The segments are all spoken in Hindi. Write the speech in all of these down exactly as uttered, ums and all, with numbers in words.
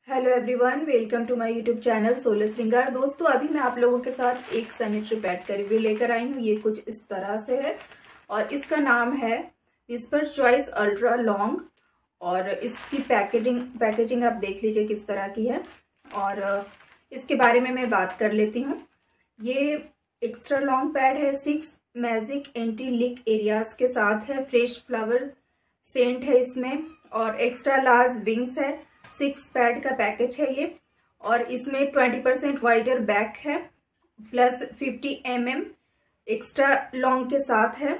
Hello everyone, welcome to my YouTube channel Solah Shringar. दोस्तों, अभी मैं आप लोगों के साथ एक सैनिटरी पैड का रिव्यू लेकर आई हूँ। ये कुछ इस तरह से है और इसका नाम है विस्पर चॉइस अल्ट्रा लॉन्ग। और इसकी पैकेजिंग पैकेजिंग आप देख लीजिए किस तरह की है और इसके बारे में मैं बात कर लेती हूँ। ये एक्स्ट्रा लॉन्ग पैड है, six magic anti leak areas के साथ है, फ्रेश फ्लावर सेंट है इसमें और एक्स्ट्रा लार्ज विंग्स है। सिक्स पैड का पैकेज है ये और इसमें ट्वेंटी परसेंट वाइडर बैक है plus fifty M M extra long के साथ है।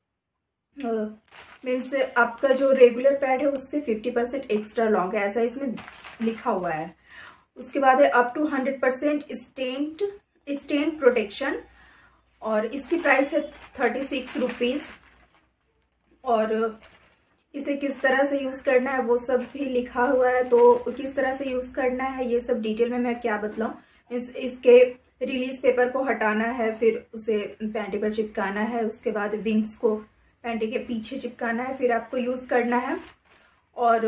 मीन्स आपका जो रेगुलर पैड है उससे फिफ्टी परसेंट एक्स्ट्रा लॉन्ग है, ऐसा इसमें लिखा हुआ है। उसके बाद है up to hundred percent stain stain protection और इसकी प्राइस है थर्टी सिक्स रुपीज। और इसे किस तरह से यूज करना है वो सब भी लिखा हुआ है, तो किस तरह से यूज करना है ये सब डिटेल में मैं क्या बतलाऊं। इस, इसके रिलीज पेपर को हटाना है, फिर उसे पैंटी पर चिपकाना है, उसके बाद विंग्स को पैंटी के पीछे चिपकाना है, फिर आपको यूज करना है। और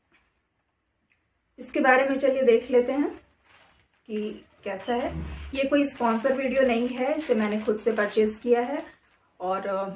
इसके बारे में चलिए देख लेते हैं कि कैसा है। ये कोई स्पॉन्सर वीडियो नहीं है, इसे मैंने खुद से परचेज किया है। और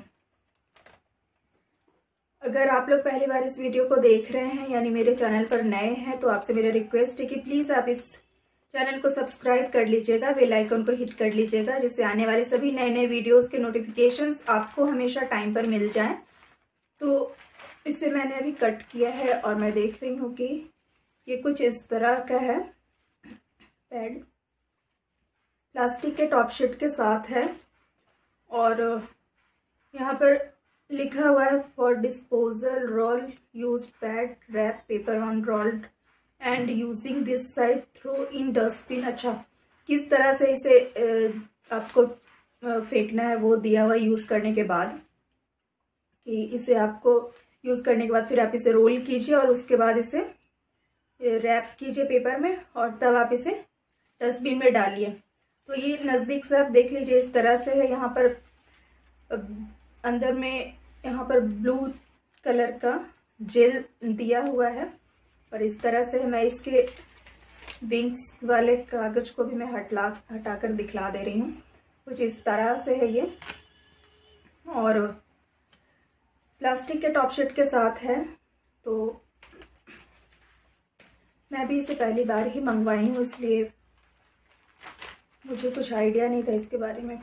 अगर आप लोग पहली बार इस वीडियो को देख रहे हैं यानी मेरे चैनल पर नए हैं तो आपसे मेरा रिक्वेस्ट है कि प्लीज़ आप इस चैनल को सब्सक्राइब कर लीजिएगा, बेल आइकन को हिट कर लीजिएगा, जिससे आने वाले सभी नए नए वीडियोस के नोटिफिकेशंस आपको हमेशा टाइम पर मिल जाएं। तो इसे मैंने अभी कट किया है और मैं देख रही हूँ कि ये कुछ इस तरह का है पैड, प्लास्टिक के टॉप शीट के साथ है और यहाँ पर लिखा हुआ है for disposal roll use pad wrap paper on rolled and using this side throw in dustbin. अच्छा, किस तरह से इसे आपको फेंकना है वो दिया हुआ यूज करने के बाद, कि इसे आपको यूज करने के बाद फिर आप इसे रोल कीजिए और उसके बाद इसे रैप कीजिए पेपर में और तब आप इसे डस्टबिन में डालिए। तो ये नज़दीक से आप देख लीजिए इस तरह से है। यहाँ पर अंदर में यहाँ पर ब्लू कलर का जेल दिया हुआ है और इस तरह से मैं इसके विंग्स वाले कागज को भी मैं हटला हटाकर दिखला दे रही हूँ। कुछ इस तरह से है ये और प्लास्टिक के टॉप शीट के साथ है। तो मैं भी इसे पहली बार ही मंगवाई हूँ, इसलिए मुझे कुछ आइडिया नहीं था इसके बारे में।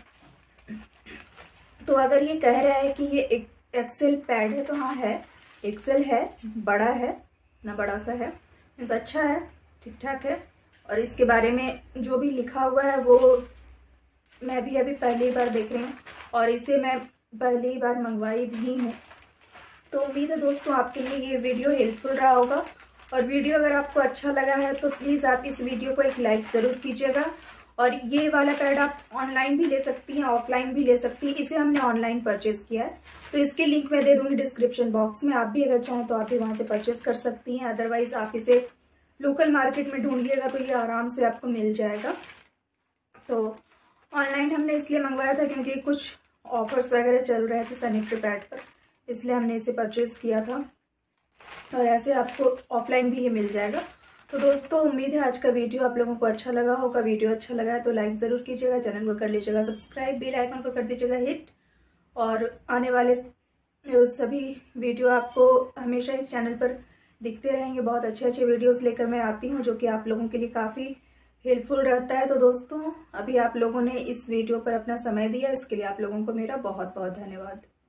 तो अगर ये कह रहा है कि ये एक एक्सेल पैड है तो हाँ है, एक्सेल है, बड़ा है ना, बड़ा सा है, मीन्स अच्छा है, ठीक ठाक है। और इसके बारे में जो भी लिखा हुआ है वो मैं भी अभी पहली बार देख रही हूँ और इसे मैं पहली बार मंगवाई भी हूँ। तो उम्मीद है दोस्तों आपके लिए ये वीडियो हेल्पफुल रहा होगा और वीडियो अगर आपको अच्छा लगा है तो प्लीज़ आप इस वीडियो को एक लाइक ज़रूर कीजिएगा। और ये वाला पैड आप ऑनलाइन भी ले सकती हैं, ऑफलाइन भी ले सकती हैं। इसे हमने ऑनलाइन परचेज किया है तो इसकी लिंक मैं दे दूंगी डिस्क्रिप्शन बॉक्स में। आप भी अगर चाहें तो आप भी वहां से परचेज कर सकती हैं, अदरवाइज आप इसे लोकल मार्केट में ढूंढिएगा तो ये आराम से आपको मिल जाएगा। तो ऑनलाइन हमने इसलिए मंगवाया था क्योंकि कुछ ऑफर्स वगैरह चल रहे थे सैनिटरी पैड पर, इसलिए हमने इसे परचेज किया था और ऐसे आपको ऑफलाइन भी ये मिल जाएगा। तो दोस्तों, उम्मीद है आज का वीडियो आप लोगों को अच्छा लगा होगा। वीडियो अच्छा लगा है तो लाइक ज़रूर कीजिएगा, चैनल को कर लीजिएगा सब्सक्राइब, बेल आइकन को कर दीजिएगा हिट और आने वाले सभी वीडियो आपको हमेशा इस चैनल पर दिखते रहेंगे। बहुत अच्छे अच्छे वीडियोस लेकर मैं आती हूँ जो कि आप लोगों के लिए काफ़ी हेल्पफुल रहता है। तो दोस्तों, अभी आप लोगों ने इस वीडियो पर अपना समय दिया, इसके लिए आप लोगों को मेरा बहुत बहुत धन्यवाद।